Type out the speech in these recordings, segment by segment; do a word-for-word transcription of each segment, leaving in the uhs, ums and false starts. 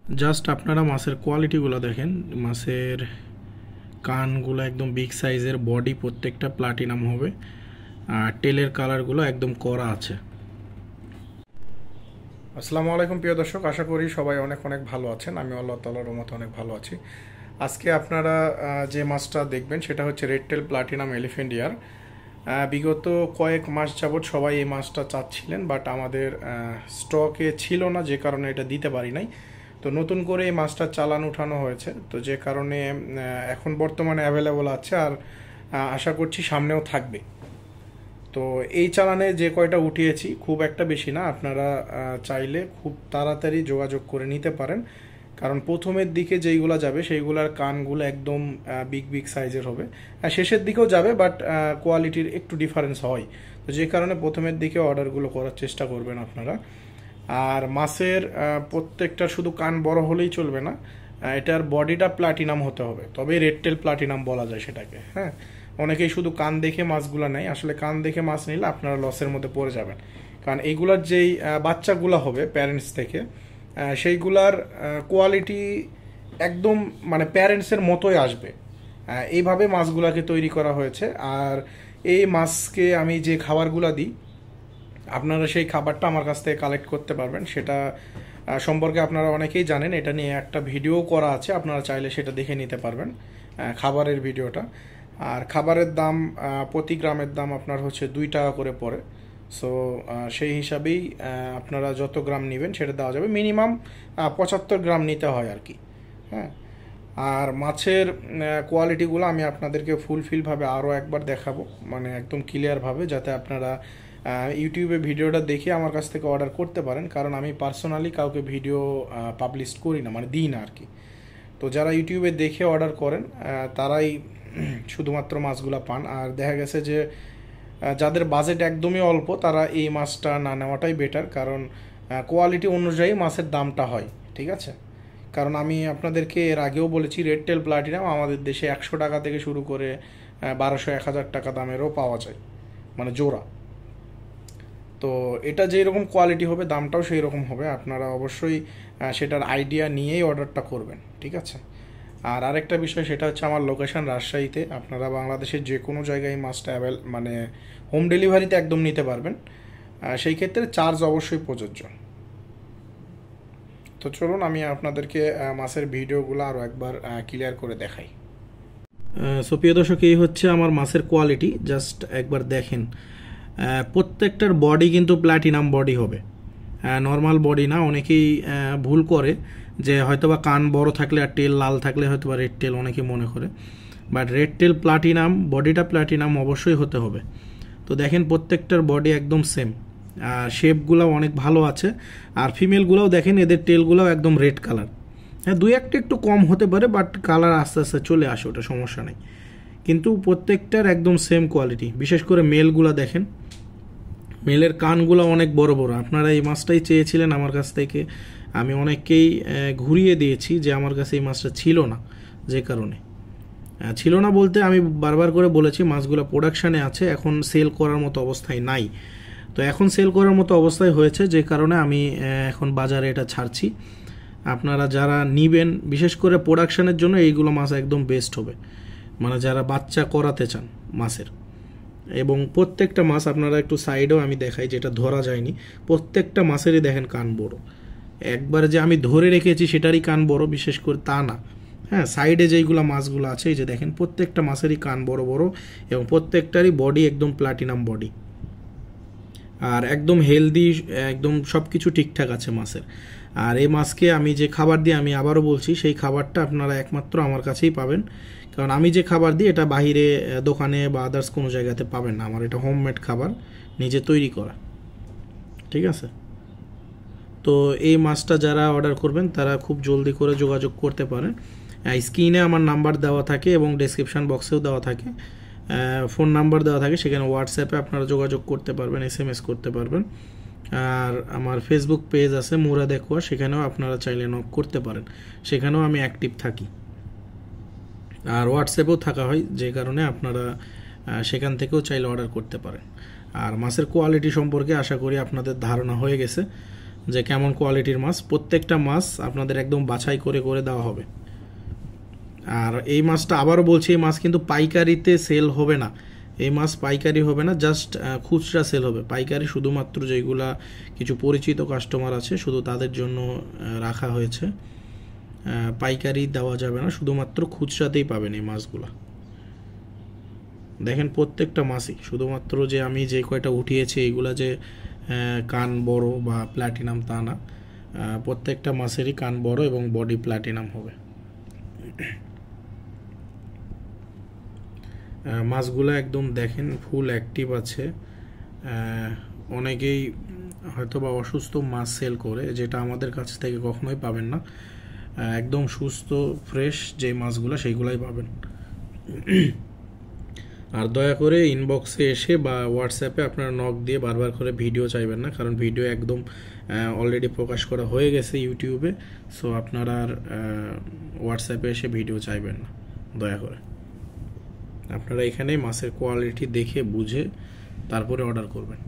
Just আপনারা মাছের কোয়ালিটিগুলো দেখেন। মাছের কানগুলো একদম বিগ সাইজের, বডি প্রত্যেকটা প্লাটিনাম হবে, আর টেলের কালারগুলো একদম কড়া আছে। আসসালামু আলাইকুম প্রিয় দর্শক, আশা করি সবাই অনেক অনেক ভালো আছেন। আমি আল্লাহ তাআলার রহমতে অনেক ভালো আছি। আজকে আপনারা যে মাছটা দেখবেন সেটা হচ্ছে red tail platinum elephant ear. বিগত কয়েক মাস যাবৎ সবাই এই মাছটা চাচ্ছিলেন, বাট আমাদের স্টকে ছিল না, যে কারণে এটা দিতে পারি নাই। তো নতুন করে এই মাছটা চালান উঠানো হয়েছে, তো যে কারণে এখন বর্তমানে অ্যাভেলেবল আছে, আর আশা করছি সামনেও থাকবে। তো এই চালানে যে কয়টা উঠিয়েছি খুব একটা বেশি না, আপনারা চাইলে খুব তাড়াতাড়ি যোগাযোগ করে নিতে পারেন, কারণ প্রথমের দিকে যেইগুলো যাবে সেইগুলার কানগুলো একদম বিগ বিগ সাইজের হবে, শেষের দিকেও যাবে বাট কোয়ালিটির একটু ডিফারেন্স হয়। তো যে কারণে প্রথমের দিকে অর্ডারগুলো করার চেষ্টা করবেন আপনারা। আর মাছের প্রত্যেকটা শুধু কান বড় হলেই চলবে না, এটার বডিটা প্লাটিনাম হতে হবে, তবে রেড টেল প্লাটিনাম বলা যায় সেটাকে। হ্যাঁ, অনেকেই শুধু কান দেখে মাছগুলো নেয়, আসলে কান দেখে মাছ নিলে আপনারা লসের মধ্যে পড়ে যাবেন, কারণ এইগুলার যেই বাচ্চাগুলো হবে প্যারেন্টস থেকে, সেইগুলার কোয়ালিটি একদম মানে প্যারেন্টসের মতোই আসবে। এইভাবে মাছগুলাকে তৈরি করা হয়েছে। আর এই মাছকে আমি যে খাবারগুলো দিই, আপনারা সেই খাবারটা আমার কাছ থেকে কালেক্ট করতে পারবেন। সেটা সম্পর্কে আপনারা অনেকেই জানেন, এটা নিয়ে একটা ভিডিও করা আছে, আপনারা চাইলে সেটা দেখে নিতে পারবেন, খাবারের ভিডিওটা। আর খাবারের দাম প্রতি গ্রামের দাম আপনার হচ্ছে দুই টাকা করে পড়ে। সো সেই হিসাবেই আপনারা যত গ্রাম নেবেন সেটা দেওয়া যাবে, মিনিমাম পঁচাত্তর গ্রাম নিতে হয় আর কি। হ্যাঁ, আর মাছের কোয়ালিটিগুলো আমি আপনাদেরকে ফুলফিলভাবে আরও একবার দেখাবো, মানে একদম ক্লিয়ারভাবে, যাতে আপনারা ইউটিউবে ভিডিওটা দেখে আমার কাছ থেকে অর্ডার করতে পারেন, কারণ আমি পার্সোনালি কাউকে ভিডিও পাবলিশ করি না, মানে দিই না আর কি। তো যারা ইউটিউবে দেখে অর্ডার করেন তারাই শুধুমাত্র মাছগুলো পান। আর দেখা গেছে যে যাদের বাজেট একদমই অল্প তারা এই মাছটা না নেওয়াটাই বেটার, কারণ কোয়ালিটি অনুযায়ী মাছের দামটা হয়, ঠিক আছে। কারণ আমি আপনাদেরকে এর আগেও বলেছি, রেড টেল প্লাটিনাম আমাদের দেশে একশো টাকা থেকে শুরু করে বারোশো এক হাজার টাকা দামেরও পাওয়া যায়, মানে জোড়া। তো এটা যেই রকম কোয়ালিটি হবে দামটাও সেই রকম হবে, আপনারা অবশ্যই সেটার আইডিয়া নিয়েই অর্ডারটা করবেন, ঠিক আছে। আর আরেকটা বিষয়, সেটা হচ্ছে আমার লোকেশন রাজশাহীতে। আপনারা বাংলাদেশের যে কোনো জায়গায় মাছটা অ্যাভেল মানে হোম ডেলিভারিতে একদম নিতে পারবেন, সেই ক্ষেত্রে চার্জ অবশ্যই প্রযোজ্য। তো চলুন আমি আপনাদেরকে মাছের ভিডিওগুলো আরও একবার ক্লিয়ার করে দেখাই। সো প্রিয় দর্শক, এই হচ্ছে আমার মাছের কোয়ালিটি, জাস্ট একবার দেখেন। প্রত্যেকটার বডি কিন্তু প্ল্যাটিনাম বডি হবে, নর্মাল বডি না। অনেকেই ভুল করে যে হয়তোবা কান বড় থাকলে আর টেল লাল থাকলে হয়তোবা রেড টেল, অনেকে মনে করে, বাট রেড টেল প্লাটিনাম, বডিটা প্লাটিনাম অবশ্যই হতে হবে। তো দেখেন প্রত্যেকটার বডি একদম সেম, আর শেপগুলোও অনেক ভালো আছে। আর ফিমেলগুলোও দেখেন, এদের টেলগুলোও একদম রেড কালার। হ্যাঁ, দুই একটা একটু কম হতে পারে, বাট কালার আস্তে আস্তে চলে আসে, ওটা সমস্যা নেই। কিন্তু প্রত্যেকটার একদম সেম কোয়ালিটি। বিশেষ করে মেলগুলো দেখেন, মেলের কানগুলো অনেক বড় বড়। আপনারা এই মাছটাই চেয়েছিলেন আমার কাছ থেকে, আমি অনেককেই ঘুরিয়ে দিয়েছি যে আমার কাছে এই মাছটা ছিল না, যে কারণে ছিল না বলতে আমি বারবার করে বলেছি মাছগুলো প্রোডাকশানে আছে, এখন সেল করার মতো অবস্থায় নাই। তো এখন সেল করার মতো অবস্থায় হয়েছে, যে কারণে আমি এখন বাজারে এটা ছাড়ছি। আপনারা যারা নিবেন, বিশেষ করে প্রোডাকশানের জন্য এইগুলো মাছ একদম বেস্ট হবে, মানে যারা বাচ্চা করাতে চান মাছের। এবং প্রত্যেকটা মাছ আপনারা একটু সাইডেও আমি দেখাই, যেটা ধরা যায়নি, প্রত্যেকটা মাছেরই দেখেন কান বড়। একবার যে আমি ধরে রেখেছি সেটারই কান বড় বিশেষ করে তা না। হ্যাঁ, সাইডে যেইগুলো মাছগুলো আছে, এই যে দেখেন প্রত্যেকটা মাছেরই কান বড় বড়, এবং প্রত্যেকটারই বডি একদম প্লাটিনাম বডি, আর একদম হেলদি, একদম সব কিছু ঠিকঠাক আছে মাছের। আর এই মাছকে আমি যে খাবার দিই, আমি আবারও বলছি, সেই খাবারটা আপনারা একমাত্র আমার কাছেই পাবেন, কারণ আমি যে খাবার দিই এটা বাহিরে দোকানে বা আদার্স কোনো জায়গাতে পাবেন না। আমার এটা হোমমেড খাবার, নিজে তৈরি করা, ঠিক আছে। তো এই মাছটা যারা অর্ডার করবেন তারা খুব জলদি করে যোগাযোগ করতে পারেন। স্ক্রিনে আমার নাম্বার দেওয়া থাকে এবং ডেসক্রিপশান বক্সেও দেওয়া থাকে, ফোন নাম্বার দেওয়া থাকে, সেখানে হোয়াটসঅ্যাপে আপনারা যোগাযোগ করতে পারবেন, এস এম এস করতে পারবেন। আর আমার ফেসবুক পেজ আছে মুরাদ একুয়া, সেখানেও আপনারা চাইলে নক করতে পারেন, সেখানেও আমি অ্যাক্টিভ থাকি। আর হোয়াটসঅ্যাপেও থাকা হয়, যে কারণে আপনারা সেখান থেকেও চাইলে অর্ডার করতে পারেন। আর মাছের কোয়ালিটি সম্পর্কে আশা করি আপনাদের ধারণা হয়ে গেছে যে কেমন কোয়ালিটির মাছ। প্রত্যেকটা মাছ আপনাদের একদম বাছাই করে করে দেওয়া হবে। আর এই মাছটা আবারও বলছি, এই মাছ কিন্তু পাইকারিতে সেল হবে না, এই মাছ পাইকারি হবে না, জাস্ট খুচরা সেল হবে। পাইকারি শুধুমাত্র যেগুলা কিছু পরিচিত কাস্টমার আছে শুধু তাদের জন্য রাখা হয়েছে, পাইকারি দেওয়া যাবে না, শুধুমাত্র খুচরাতেই পাবেন এই মাছগুলা। দেখেন প্রত্যেকটা মাছই, শুধুমাত্র যে আমি যে কয়টা উঠিয়েছি এইগুলা যে কান বড় বা প্ল্যাটিনাম তা না, প্রত্যেকটা মাছেরই কান বড় এবং বডি প্ল্যাটিনাম হবে। মাছগুলো একদম দেখেন ফুল অ্যাক্টিভ আছে। অনেকেই হয়তো বা অসুস্থ মাছ সেল করে, যেটা আমাদের কাছ থেকে কখনোই পাবেন না। একদম সুস্থ ফ্রেশ যে মাছগুলো সেইগুলাই পাবেন। আর দয়া করে ইনবক্সে এসে বা হোয়াটসঅ্যাপে আপনারা নক দিয়ে বারবার করে ভিডিও চাইবেন না, কারণ ভিডিও একদম অলরেডি প্রকাশ করা হয়ে গেছে ইউটিউবে। সো আপনারা আর হোয়াটসঅ্যাপে এসে ভিডিও চাইবেন না দয়া করে। আপনারা এখানে মাছের কোয়ালিটি দেখে বুঝে তারপরে অর্ডার করবেন।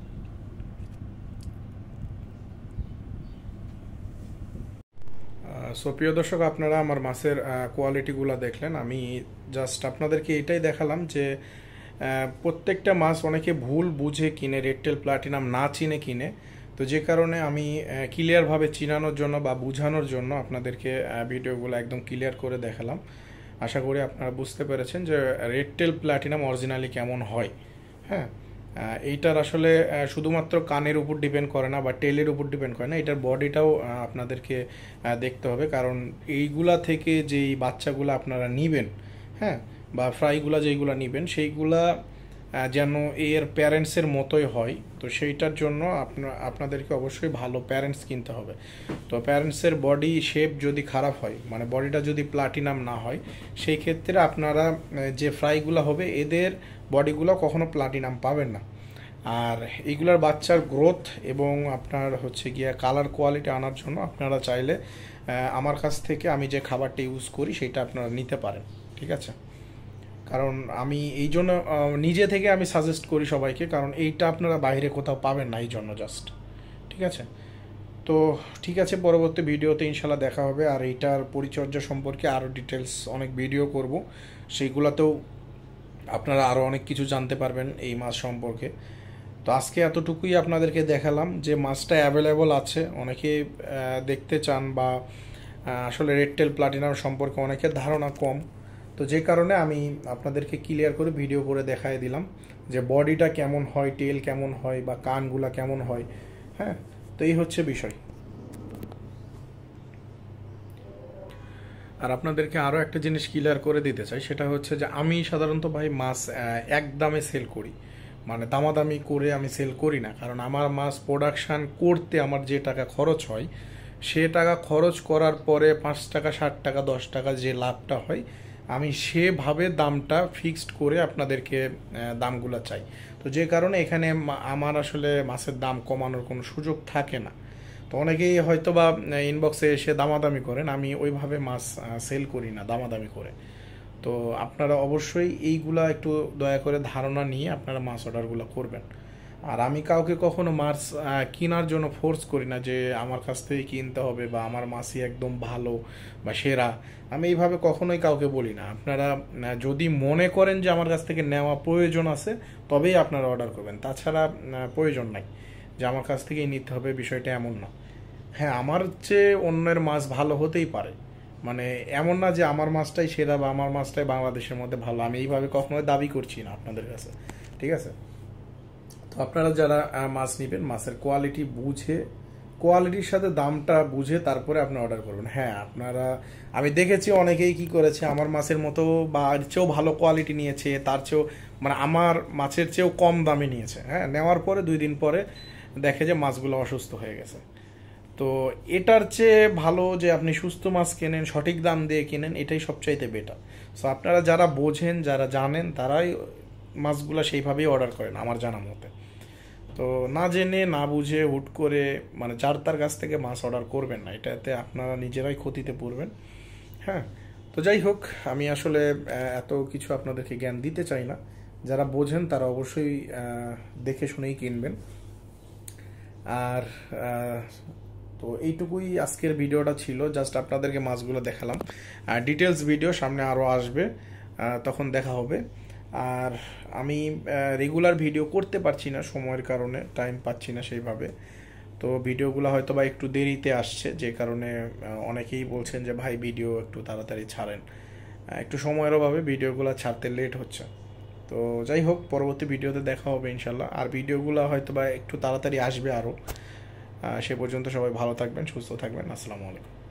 সো প্রিয় দর্শক, আপনারা আমার মাছের কোয়ালিটিগুলো দেখলেন। আমি জাস্ট আপনাদেরকে এটাই দেখালাম যে প্রত্যেকটা মাছ অনেকে ভুল বুঝে কিনে, রেডটেল প্লাটিনাম না চিনে কিনে। তো যে কারণে আমি ক্লিয়ারভাবে চিনানোর জন্য বা বুঝানোর জন্য আপনাদেরকে ভিডিওগুলো একদম ক্লিয়ার করে দেখালাম। আশা করি আপনারা বুঝতে পেরেছেন যে রেডটেল প্লাটিনাম অরিজিনালি কেমন হয়। হ্যাঁ, এইটার আসলে শুধুমাত্র কানের উপর ডিপেন্ড করে না বা টেলের উপর ডিপেন্ড করে না, এটার বডিটাও আপনাদেরকে দেখতে হবে। কারণ এইগুলা থেকে যেই বাচ্চাগুলো আপনারা নিবেন, হ্যাঁ, বা ফ্রাইগুলা যেইগুলো নিবেন সেইগুলা যেন এর প্যারেন্টসের মতোই হয়। তো সেইটার জন্য আপনা আপনাদেরকে অবশ্যই ভালো প্যারেন্টস কিনতে হবে। তো প্যারেন্টসের বডি শেপ যদি খারাপ হয়, মানে বডিটা যদি প্লাটিনাম না হয়, সেই ক্ষেত্রে আপনারা যে ফ্রাইগুলো হবে এদের বডিগুলো কখনো প্লাটিনাম পাবেন না। আর এইগুলার বাচ্চার গ্রোথ এবং আপনার হচ্ছে গিয়া কালার কোয়ালিটি আনার জন্য আপনারা চাইলে আমার কাছ থেকে আমি যে খাবারটা ইউজ করি সেটা আপনারা নিতে পারেন, ঠিক আছে? কারণ আমি এই জন্য নিজে থেকে আমি সাজেস্ট করি সবাইকে, কারণ এইটা আপনারা বাইরে কোথাও পাবেন না, এই জন্য জাস্ট, ঠিক আছে? তো ঠিক আছে, পরবর্তী ভিডিওতে ইনশাল্লাহ দেখা হবে। আর এইটার পরিচর্যা সম্পর্কে আরও ডিটেলস অনেক ভিডিও করব, সেইগুলোতেও আপনারা আরও অনেক কিছু জানতে পারবেন এই মাছ সম্পর্কে। তো আজকে এতটুকুই আপনাদেরকে দেখালাম যে মাছটা অ্যাভেলেবল আছে, অনেকে দেখতে চান বা আসলে রেডটেল প্লাটিনাম সম্পর্কে অনেকের ধারণা কম। তো যে কারণে আমি আপনাদেরকে ক্লিয়ার করে ভিডিও করে দেখাই দিলাম যে বডিটা কেমন হয়, টেল কেমন হয় বা কানগুলা কেমন হয়। হ্যাঁ, তো এই হচ্ছে বিষয়। আর আপনাদেরকে আরও একটা জিনিস ক্লিয়ার করে দিতে চাই, সেটা হচ্ছে যে আমি সাধারণত ভাই মাছ এক দামে সেল করি, মানে দামাদামি করে আমি সেল করি না। কারণ আমার মাছ প্রোডাকশান করতে আমার যে টাকা খরচ হয়, সে টাকা খরচ করার পরে পাঁচ টাকা ষাট টাকা দশ টাকা যে লাভটা হয়, আমি সেভাবে দামটা ফিক্সড করে আপনাদেরকে দামগুলো চাই। তো যে কারণে এখানে আমার আসলে মাছের দাম কমানোর কোনো সুযোগ থাকে না। তো অনেকেই হয়তো বা ইনবক্সে এসে দামাদামি করেন, আমি ওইভাবে মাছ সেল করি না দামাদামি করে। তো আপনারা অবশ্যই এইগুলা একটু দয়া করে ধারণা নিয়ে আপনারা মাছ অর্ডারগুলো করবেন। আর আমি কাউকে কখনো মাছ কেনার জন্য ফোর্স করি না যে আমার কাছ থেকে কিনতে হবে বা আমার মাছই একদম ভালো বা সেরা, আমি এইভাবে কখনোই কাউকে বলি না। আপনারা যদি মনে করেন যে আমার কাছ থেকে নেওয়া প্রয়োজন আছে তবেই আপনারা অর্ডার করবেন, তাছাড়া প্রয়োজন নাই যে আমার কাছ থেকেই নিতে হবে, বিষয়টা এমন না। হ্যাঁ, আমার চেয়ে অন্যের মাছ ভালো হতেই পারে, মানে এমন না যে আমার মাছটাই সেরা বা আমার মাছটাই বাংলাদেশের মধ্যে ভালো, আমি এইভাবে কখনোই দাবি করছি না আপনাদের কাছে, ঠিক আছে? তো আপনারা যারা মাছ নেবেন মাছের কোয়ালিটি বুঝে, কোয়ালিটির সাথে দামটা বুঝে তারপরে আপনি অর্ডার করবেন। হ্যাঁ, আপনারা আমি দেখেছি অনেকেই কি করেছে, আমার মাছের মতো বা এর চেয়েও ভালো কোয়ালিটি নিয়েছে, তার চেয়েও মানে আমার মাছের চেয়েও কম দামে নিয়েছে। হ্যাঁ, নেওয়ার পরে দুই দিন পরে দেখে যে মাছগুলো অসুস্থ হয়ে গেছে। তো এটার চেয়ে ভালো যে আপনি সুস্থ মাছ কেনেন, সঠিক দাম দিয়ে কেনেন, এটাই সবচাইতে বেটার। সো আপনারা যারা বোঝেন, যারা জানেন, তারাই মাছগুলো সেইভাবেই অর্ডার করেন আমার জানা মতে। তো না জেনে না বুঝে হুট করে মানে যার তার কাছ থেকে মাছ অর্ডার করবেন না, এটাতে আপনারা নিজেরাই ক্ষতিতে পড়বেন। হ্যাঁ, তো যাই হোক, আমি আসলে এত কিছু আপনাদেরকে জ্ঞান দিতে চাই না। যারা বোঝেন তারা অবশ্যই দেখে শুনেই কিনবেন। আর তো এইটুকুই আজকের ভিডিওটা ছিল, জাস্ট আপনাদেরকে মাছগুলো দেখালাম। আর ডিটেলস ভিডিও সামনে আরও আসবে, তখন দেখা হবে। আর আমি রেগুলার ভিডিও করতে পারছি না, সময়ের কারণে টাইম পাচ্ছি না সেইভাবে। তো ভিডিওগুলো হয়তো বা একটু দেরিতে আসছে, যে কারণে অনেকেই বলছেন যে ভাই ভিডিও একটু তাড়াতাড়ি ছাড়েন। একটু সময়ের অভাবে ভিডিওগুলো ছাড়তে লেট হচ্ছে। তো যাই হোক, পরবর্তী ভিডিওতে দেখা হবে ইনশাল্লাহ। আর ভিডিওগুলো হয়তো বা একটু তাড়াতাড়ি আসবে আরও। সে পর্যন্ত সবাই ভালো থাকবেন, সুস্থ থাকবেন। আসসালামু আলাইকুম।